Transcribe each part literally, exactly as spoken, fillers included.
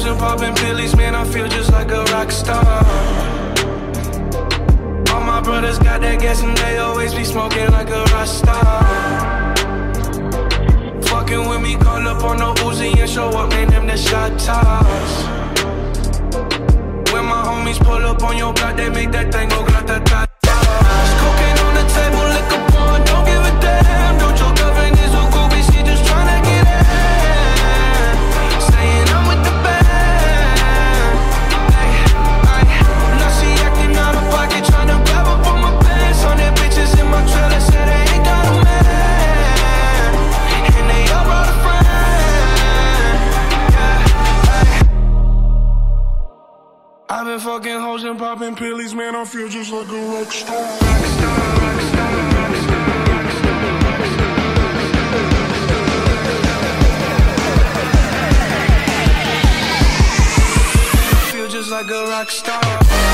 hoes and popping pillies, man, I feel just like a rock star. All my brothers got that gas and they always be smoking like a rock star. Fucking with me, call up on the Uzi and show up, man, them the shot toss. When my homies pull up on your block, they make that thing go grata-ta-ta. Cocaine on the table, liquor pouring, don't give a damn. Don't your girlfriend is a groupie, she just tryna get in. Saying I'm with the band. Ay, ay. Now she acting out of pocket, tryna grab up on my pants. On that bitches in my trailer, said they ain't got a man. And they all brought a friend. Yeah, ay. I've been fucking hoes and popping pillies, man, I feel just like a rock star. Rock star, rock star, rock star, rock star, rock star. I feel just like a rock star.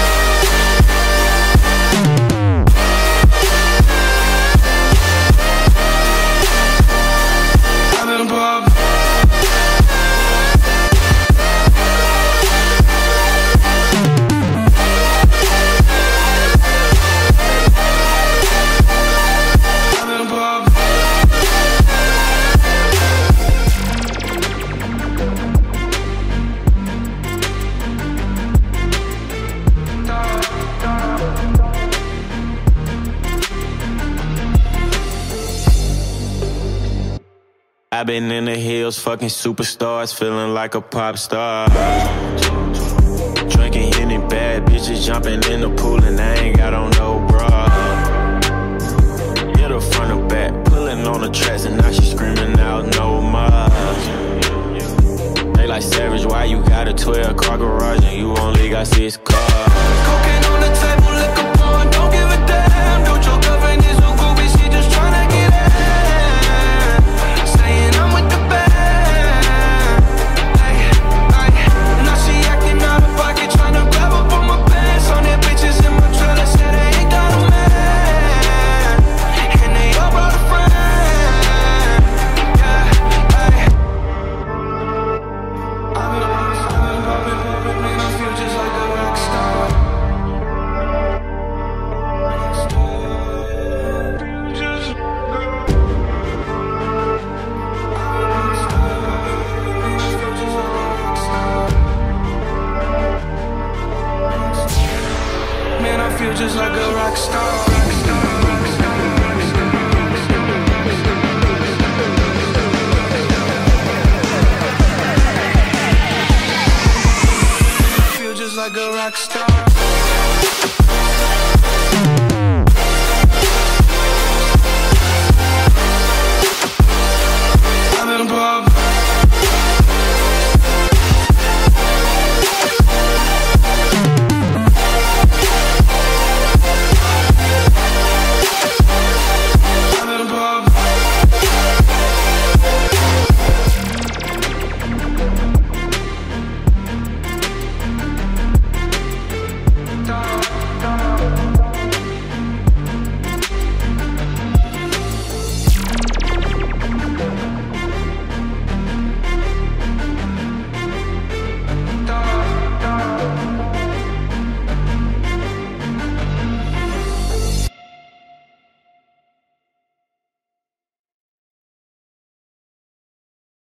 I've been popping. I've been in the hills, fucking superstars, feeling like a pop star. Drinking Henny, bad bitches jumping in the pool, and I ain't got on no bra. Hit her front or back, pulling on the tracks, and now she screaming out no more. They like, Savage, why you got a twelve car garage and you only got six cars? Cocaine on the table, liquor pouring, don't give a damn. Don't your girlfriend is a groupie, she just tryna get in. Saying I'm with the band. Ay, ay. Now she acting out of pocket, tryna grab up on my pants. On that bitches in my trailer, said they ain't got a man. And they all brought a friend. Yeah, ay. I've been poppin', poppin', poppin', man, I feel just like a rock star. Man, I feel just like a rock star. Rock star, rock star, rock star, rock star, rock star. I feel just like a rock star.